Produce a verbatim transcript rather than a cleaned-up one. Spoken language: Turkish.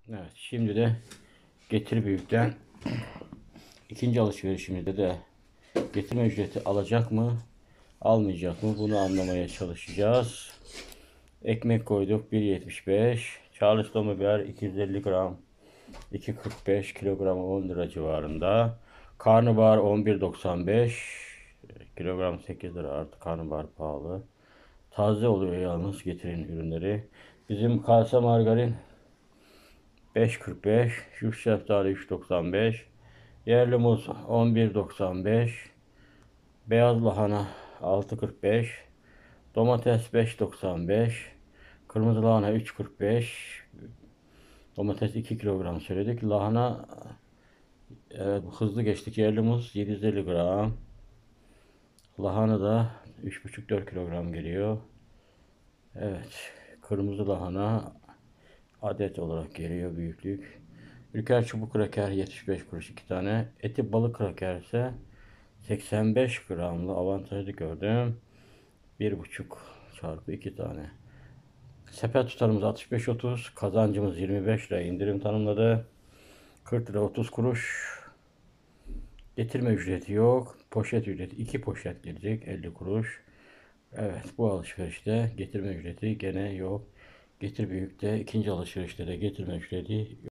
Evet, şimdi de Getir Büyük'ten ikinci alışverişimizde de getirme ücreti alacak mı, almayacak mı, bunu anlamaya çalışacağız. Ekmek koyduk bir yetmiş beş. Charleston biber iki yüz elli gram, iki kırk beş kilogram on lira civarında. Karnabahar on bir doksan beş, kilogram sekiz lira, artık karnabahar pahalı. Taze oluyor yalnız Getir'in ürünleri. Bizim kase margarin beş kırk beş, şu şeftali üç doksan beş, yerli muz on bir doksan beş, beyaz lahana altı kırk beş, domates beş doksan beş, kırmızı lahana üç kırk beş, domates iki kilogram söyledik. Lahana, evet, hızlı geçtik. Yerli muz yedi yüz elli gram, lahana da üç buçuk dört kilogram geliyor. Evet, kırmızı lahana adet olarak geliyor, büyüklük. Ülker çubuk kraker yetmiş beş kuruş iki tane. Eti balık kraker ise seksen beş gramlı avantajlı gördüm. bir buçuk çarpı iki tane. Sepet tutarımız altmış beş otuz. Kazancımız yirmi beş lira indirim tanımladı. kırk lira otuz kuruş. Getirme ücreti yok. Poşet ücreti iki poşet gelecek elli kuruş. Evet, bu alışverişte getirme ücreti gene yok. Getir Büyük'te ikinci alışverişte de getirme ücreti